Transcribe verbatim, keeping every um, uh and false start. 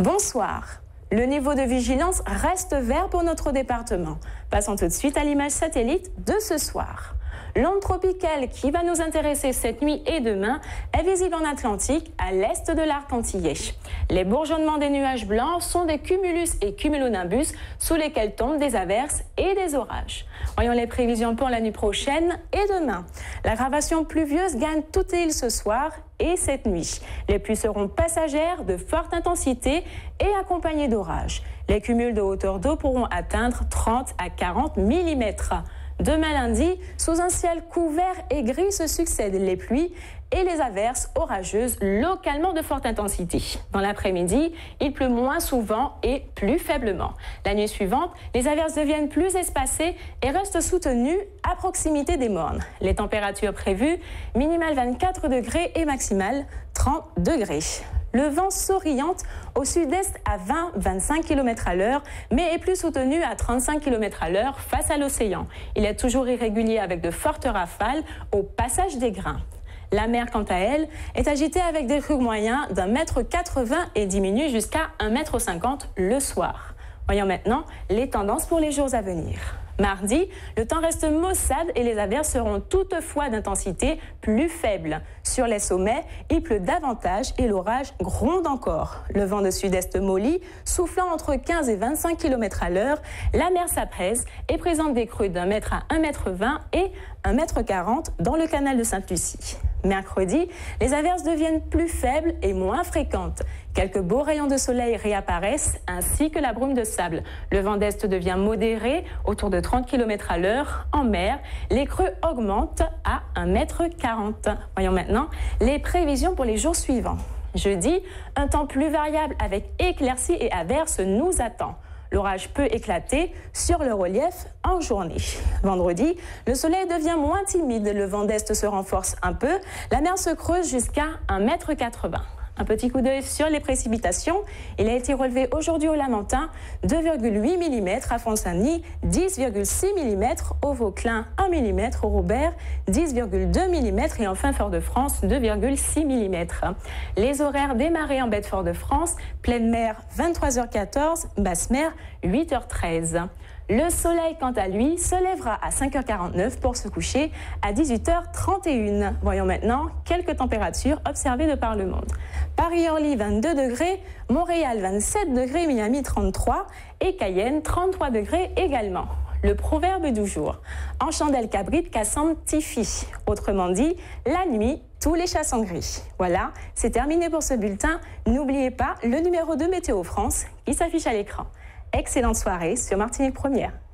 Bonsoir. Le niveau de vigilance reste vert pour notre département. Passons tout de suite à l'image satellite de ce soir. L'onde tropicale qui va nous intéresser cette nuit et demain est visible en Atlantique, à l'est de l'arc antillais. Les bourgeonnements des nuages blancs sont des cumulus et cumulonimbus sous lesquels tombent des averses et des orages. Voyons les prévisions pour la nuit prochaine et demain. L'aggravation pluvieuse gagne toute l'île ce soir et cette nuit. Les pluies seront passagères, de forte intensité et accompagnées d'orages. Les cumuls de hauteur d'eau pourront atteindre trente à quarante millimètres. Demain lundi, sous un ciel couvert et gris se succèdent les pluies et les averses orageuses localement de forte intensité. Dans l'après-midi, il pleut moins souvent et plus faiblement. La nuit suivante, les averses deviennent plus espacées et restent soutenues à proximité des mornes. Les températures prévues, minimale vingt-quatre degrés et maximale trente degrés. Le vent s'oriente au sud-est à vingt à vingt-cinq kilomètres à l'heure, mais est plus soutenu à trente-cinq kilomètres à l'heure face à l'océan. Il est toujours irrégulier avec de fortes rafales au passage des grains. La mer, quant à elle, est agitée avec des crues moyens d'un mètre quatre-vingts et diminue jusqu'à un mètre cinquante le soir. Voyons maintenant les tendances pour les jours à venir. Mardi, le temps reste maussade et les averses seront toutefois d'intensité plus faible. Sur les sommets, il pleut davantage et l'orage gronde encore. Le vent de sud-est mollit, soufflant entre quinze et vingt-cinq kilomètres à l'heure, la mer s'apaise et présente des crues d'un mètre à un mètre vingt et un mètre quarante dans le canal de Sainte-Lucie. Mercredi, les averses deviennent plus faibles et moins fréquentes. Quelques beaux rayons de soleil réapparaissent, ainsi que la brume de sable. Le vent d'est devient modéré, autour de trente kilomètres à l'heure. En mer, les crues augmentent à un mètre quarante. Voyons maintenant les prévisions pour les jours suivants. Jeudi, un temps plus variable avec éclaircies et averses nous attend. L'orage peut éclater sur le relief en journée. Vendredi, le soleil devient moins timide, le vent d'est se renforce un peu, la mer se creuse jusqu'à un mètre quatre-vingts. Un petit coup d'œil sur les précipitations. Il a été relevé aujourd'hui au Lamentin deux virgule huit millimètres, à Font-Saint-Denis dix virgule six millimètres, au Vauclin un millimètre, au Robert dix virgule deux millimètres et enfin Fort-de-France deux virgule six millimètres. Les horaires des marées en baie de Fort-de-France, pleine mer vingt-trois heures quatorze, basse mer huit heures treize. Le soleil, quant à lui, se lèvera à cinq heures quarante-neuf pour se coucher à dix-huit heures trente et une. Voyons maintenant quelques températures observées de par le monde. Paris-Orly, vingt-deux degrés, Montréal, vingt-sept degrés, Miami, trente-trois et Cayenne, trente-trois degrés également. Le proverbe du jour: en chandelle cabrite, Cassandre Tiffy. Autrement dit, la nuit, tous les chats sont gris. Voilà, c'est terminé pour ce bulletin. N'oubliez pas le numéro de Météo France qui s'affiche à l'écran. Excellente soirée sur Martinique Première.